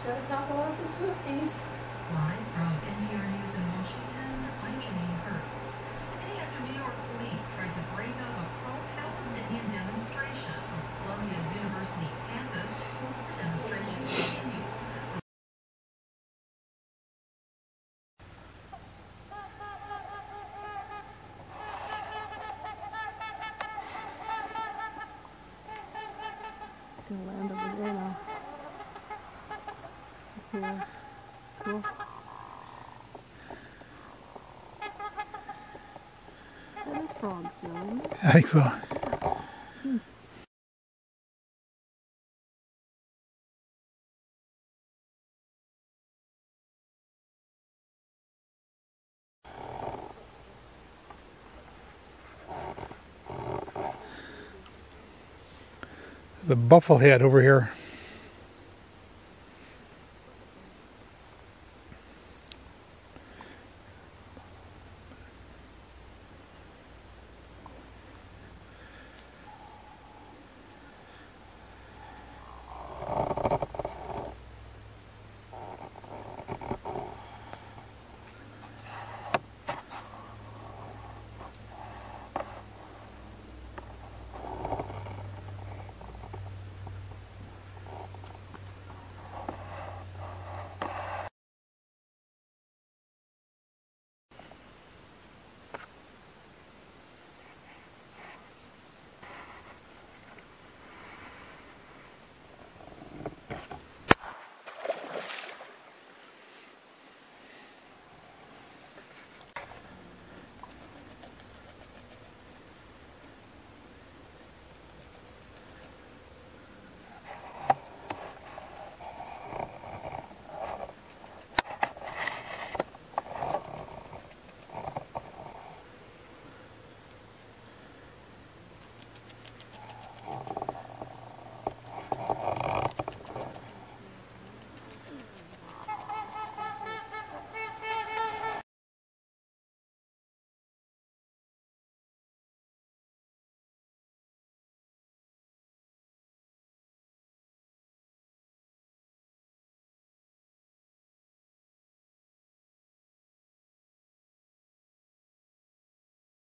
Got a couple of the Swifties. Live from NPR News in Washington, I'm Janine Hurst. Today after New York police tried to break up a pro-Palestinian demonstration on Columbia's University campus, the demonstration continues. Gonna land over there now. Yeah, cool. That is frogs, John. I think so. The bufflehead over here.